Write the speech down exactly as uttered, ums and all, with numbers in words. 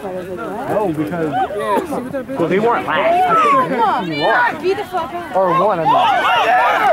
No, because well, they weren't last. I think you lost. Beat the fuck out. Or one, I mean.